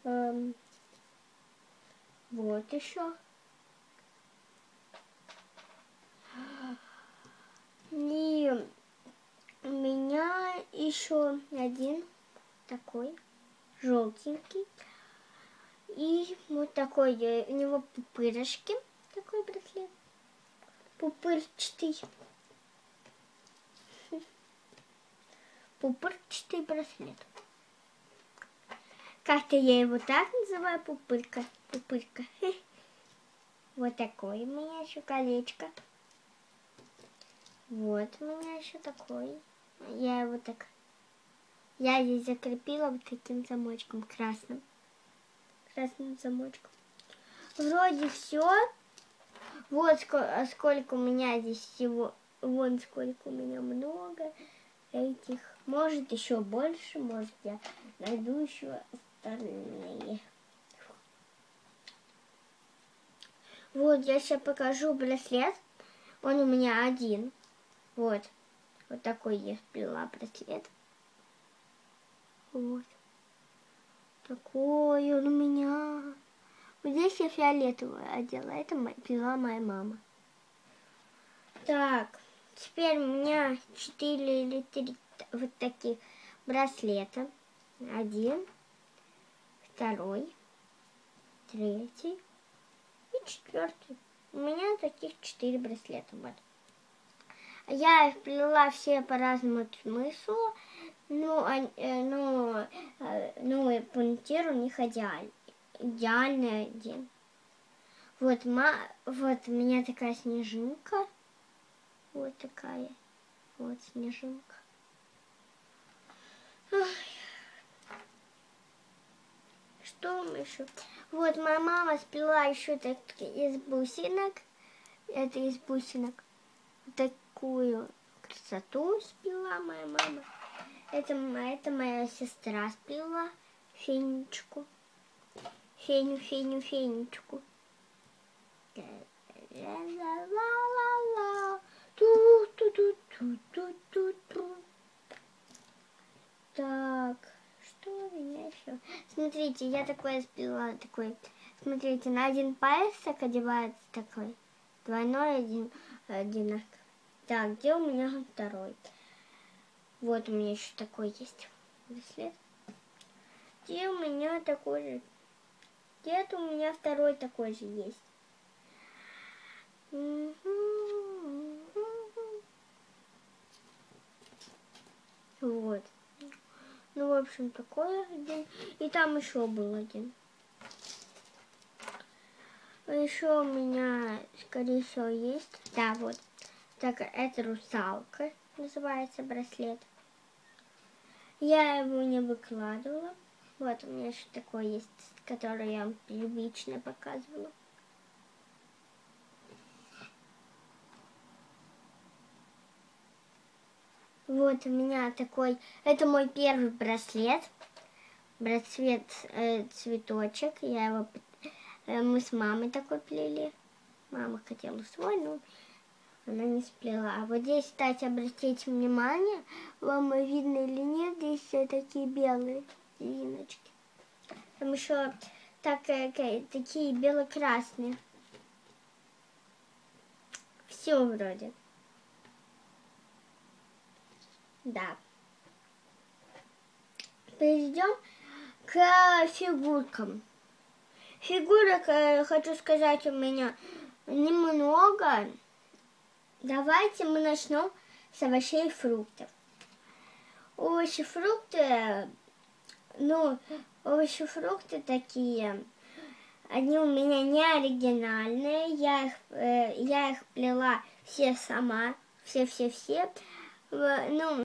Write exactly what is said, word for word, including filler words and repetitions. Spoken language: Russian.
Эм, вот еще. И у меня еще один такой желтенький. И вот такой, у него пупырышки, такой браслет, пупырчатый, пупырчатый браслет. Как-то я его так называю, пупырка, пупырка. Вот такое у меня еще колечко. Вот у меня еще такой. Я его так, я здесь закрепила вот таким замочком красным. Красным замочком. Вроде все. Вот сколько, сколько у меня здесь всего. Вон сколько у меня много этих. Может еще больше, может я найду еще остальные. Вот я сейчас покажу браслет. Он у меня один. Вот. Вот такой я сплела браслет. Вот. Такой он у меня. Вот здесь я фиолетовую одела. Это пила моя мама. Так. Теперь у меня четыре или три вот таких браслета. Один. Второй. Третий. И четвертый. У меня таких четыре браслета. Вот. Я их плела все по разному смыслу. Ну, а, ну, ну, пунктир у них идеальный. Идеальный один. Вот, ма, вот у меня такая снежинка. Вот такая. Вот снежинка. Ой. Что мы еще? Вот моя мама сплела еще так из бусинок. Это из бусинок. Такую красоту сплела моя мама. Это, это моя сестра сплела. Фенечку. Феню, феню, фенечку. Так, что у меня еще? Смотрите, я такое сплела, такой. Смотрите, на один пальцик одевается такой. Двойной один, один. Так, где у меня второй? Вот у меня еще такой есть браслет. Где у меня такой же? Где-то у меня второй такой же есть. Вот. Ну, в общем, такой один. И там еще был один. Еще у меня, скорее всего, есть. Да, вот. Так, это русалка. Называется браслет. Я его не выкладывала. Вот у меня еще такой есть, который я вам привычно показывала. Вот у меня такой, это мой первый браслет. Браслет э, цветочек. Я его, э, мы с мамой такой плели. Мама хотела свой, но она не сплела. А вот здесь, кстати, обратите внимание, вам видно или нет, здесь все такие белые резиночки. Там еще так, э, такие бело-красные. Все вроде. Да. Перейдем к фигуркам. Фигурок, э, хочу сказать, у меня немного. Давайте мы начнем с овощей и фруктов. Овощи и фрукты, ну, овощи и фрукты такие, они у меня не оригинальные. Я их, э, я их плела все сама, все-все-все. Ну,